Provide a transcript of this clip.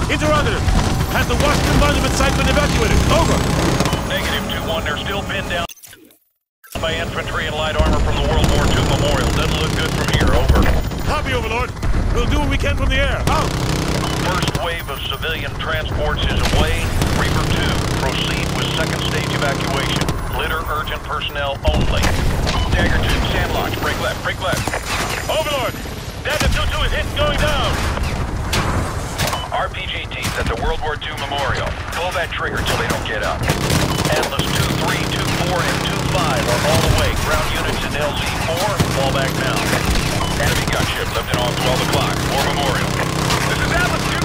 Interrogative. Has the Washington Monument site been evacuated? Over. Negative 2-1. They're still pinned down by infantry and light armor from the World War II Memorial. Doesn't look good from here. Over. Copy, Overlord. We'll do what we can from the air. Out. First wave of civilian transports is away. Reaper 2, proceed with second stage evacuation. Litter urgent personnel only. Dagger 2, Sandlocks, break left, break left. Overlord. Dagger 2-2 is hit, going down. RPG teams at the World War II Memorial. Pull that trigger till they don't get up. Atlas 2-3, 2-4, and 2-5 are all away. Ground units in LZ-4, fall back now. Enemy gunship lifting off 12 o'clock. War Memorial. This is Atlas